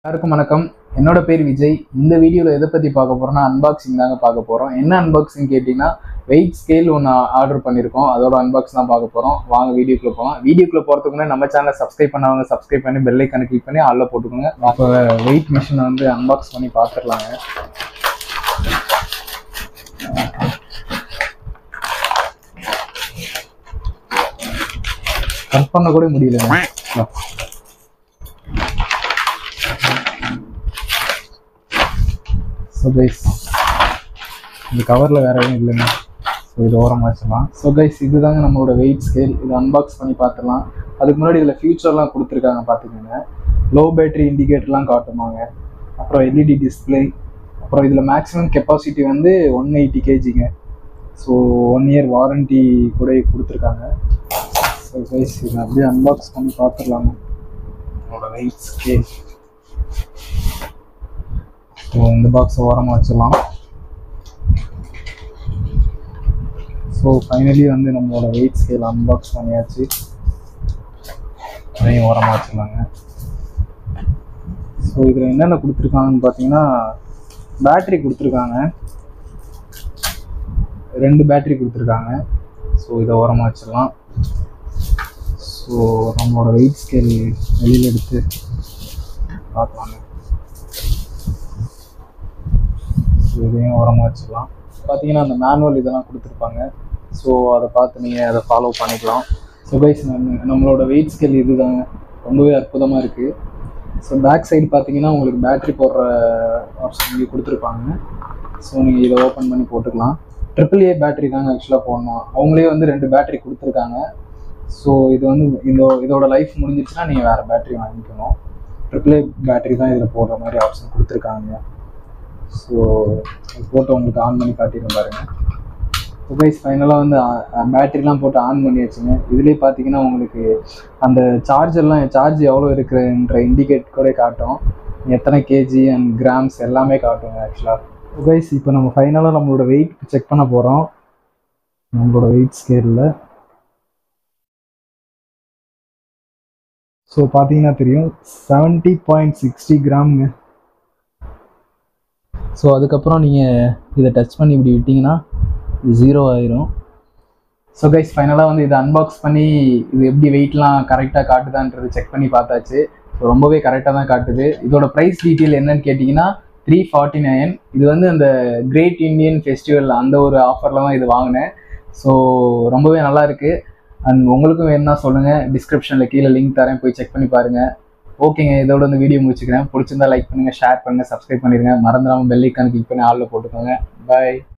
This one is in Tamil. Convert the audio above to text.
எல்லாருக்கும் வணக்கம். என்னோட பேர் விஜய். இந்த வீடியோவில் எதை பற்றி பார்க்க போகிறோம்னா அன்பாக்சிங் தாங்க பார்க்க போகிறோம். என்ன அன்பாக்சிங் கேட்டிங்கன்னா வெயிட் ஸ்கேல் ஒன்று ஆர்டர் பண்ணியிருக்கோம். அதோட அன்பாக்ஸ் தான் பார்க்க போகிறோம். வாங்க வீடியோக்குள்ளே போகலாம். வீடியோக்குள்ளே போகிறதுக்கு முன்னாடி நம்ம சேனலை சப்ஸ்கிரைப் பண்ணவங்க சப்ஸ்கிரைப் பண்ணி பெல் ஐக்கானை கிளிக் பண்ணி ஆல்ல போட்டுக்கோங்க. அப்போ வெயிட் மிஷினை வந்து அன்பாக்ஸ் பண்ணி பார்த்துடலாங்க. கட் பண்ண கூட முடியலங்க. ஸோ கைஸ் இந்த கவரில் வேறு எதுவும் இல்லைங்க. ஸோ இது ஓரமாக வச்சுக்கலாம். ஸோ கைஸ் இதுதாங்க நம்மளோட வெயிட் ஸ்கேல். இதை அன்பாக்ஸ் பண்ணி பார்த்துடலாம். அதுக்கு முன்னாடி இதில் ஃபியூச்சர்லாம் கொடுத்துருக்காங்க பார்த்துக்கோங்க. லோ பேட்டரி இண்டிகேட்டர்லாம் காட்டுமாங்க. அப்புறம் எல்இடி டிஸ்பிளே. அப்புறம் இதில் மேக்ஸிமம் கெப்பாசிட்டி வந்து 180 kgங்க. ஸோ 1 year வாரண்டி கூட கொடுத்துருக்காங்க. ஸோ கைஸ் இதை அப்படியே அன்பாக்ஸ் பண்ணி பார்த்துடலாங்க. நம்மளோட வெயிட் ஸ்கேல். ஸோ இந்த பாக்ஸ் ஓரமாக வச்சிடலாம். ஸோ ஃபைனலி வந்து நம்மளோட வெயிட் ஸ்கேல் அன்பாக்ஸ் பண்ணியாச்சு. அதையும் ஓரமாக வச்சுக்கலாங்க. ஸோ இதில் என்னென்ன கொடுத்துருக்காங்கன்னு பார்த்தீங்கன்னா பேட்ரி கொடுத்துருக்காங்க. 2 பேட்ரி கொடுத்துருக்காங்க. ஸோ இதை ஓரமாக வச்சிடலாம். ஸோ நம்மளோட வெயிட் ஸ்கேல் வெளியில் எடுத்து பார்க்கலாங்க. இதையும் ஓரமாக வச்சுக்கலாம். பார்த்தீங்கன்னா அந்த மேனுவல் இதெல்லாம் கொடுத்துருப்பாங்க. ஸோ அதை பார்த்து நீங்கள் அதை ஃபாலோ பண்ணிக்கலாம். ஸோ கைஸ் நம்மளோட வெயிட் ஸ்கேல் இது தாங்க. ரொம்பவே அற்புதமாக இருக்குது. ஸோ பேக் சைடு பார்த்தீங்கன்னா உங்களுக்கு பேட்ரி போடுற ஆப்ஷன் இங்கே கொடுத்துருப்பாங்க. ஸோ நீங்கள் இதை ஓப்பன் பண்ணி போட்டுக்கலாம். AAA பேட்ரி தாங்க ஆக்சுவலாக போடணும். அவங்களே வந்து 2 பேட்ரி கொடுத்துருக்காங்க. ஸோ இது வந்து இதோட லைஃப் முடிஞ்சிச்சுன்னா நீங்கள் வேறு பேட்ரி வாங்கிக்கணும். AAA பேட்ரி தான் இதில் போடுற மாதிரி ஆப்ஷன் கொடுத்துருக்காங்க. ஸோ போட்டு உங்களுக்கு ஆன் பண்ணி காட்டிடுறேன் பாருங்கள். ஸோ கைஸ் ஃபைனலாக வந்து பேட்டரிலாம் போட்டு ஆன் பண்ணியாச்சுங்க. இதுலேயே பார்த்தீங்கன்னா உங்களுக்கு அந்த சார்ஜ் எவ்வளோ இருக்குன்ற இண்டிகேட் கூட காட்டும். எத்தனை கேஜி அண்ட் கிராம்ஸ் எல்லாமே காட்டுங்க ஆக்சுவலாக. ஸோ கைஸ் இப்போ நம்ம ஃபைனலாக நம்மளோட வெயிட் செக் பண்ண போகிறோம். நம்மளோட வெயிட் ஸ்கேலில் ஸோ பார்த்தீங்கன்னா தெரியும் 70.60 கிராம்ங்க. ஸோ அதுக்கப்புறம் நீங்கள் இதை டச் பண்ணி இப்படி விட்டிங்கன்னா 0 ஆயிரும். ஸோ கைஸ் ஃபைனலாக வந்து இதை அன்பாக்ஸ் பண்ணி இது எப்படி வெயிட்லாம் கரெக்டாக காட்டுதான்றது செக் பண்ணி பார்த்தாச்சு. ஸோ ரொம்பவே கரெக்டாக தான் காட்டுது. இதோட ப்ரைஸ் டீட்டெயில் என்னன்னு கேட்டிங்கன்னா 349. இது வந்து அந்த கிரேட் இண்டியன் ஃபெஸ்டிவல் அந்த ஒரு ஆஃபரில் தான் இது வாங்கினேன். ஸோ ரொம்பவே நல்லா இருக்குது. அண்ட் உங்களுக்கும் வேணும்னா சொல்லுங்கள். டிஸ்கிரிப்ஷனில் கீழே லிங்க் தரேன், போய் செக் பண்ணி பாருங்கள். ஓகேங்க, இதோட வந்து வீடியோ முடிச்சுக்கிறேன். பிடிச்சிருந்தா லைக் பண்ணுங்கள், ஷேர் பண்ணுங்கள், சப்ஸ்கிரைப் பண்ணிடுங்க. மறந்துடாமல் பெல் ஐக்கான் கிளிக் பண்ணி ஆல்ல போட்டுக்கோங்க. பாய்.